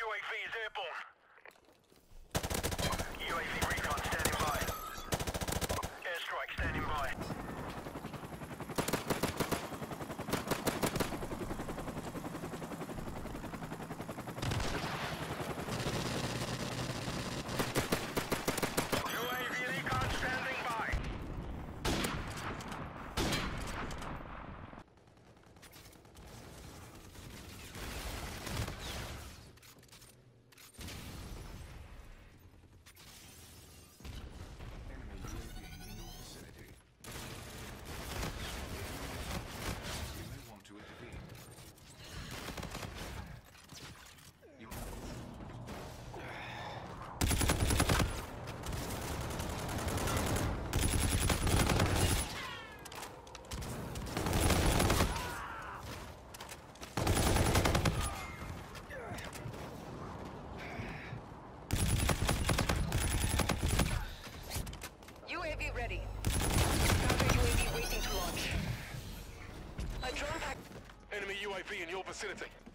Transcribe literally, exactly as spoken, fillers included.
U A V is airborne. U A V recon standing by. Airstrike standing by. U A V recon standing by. U A V ready. Counter U A V waiting to launch. A drone pack. Enemy U A V in your vicinity.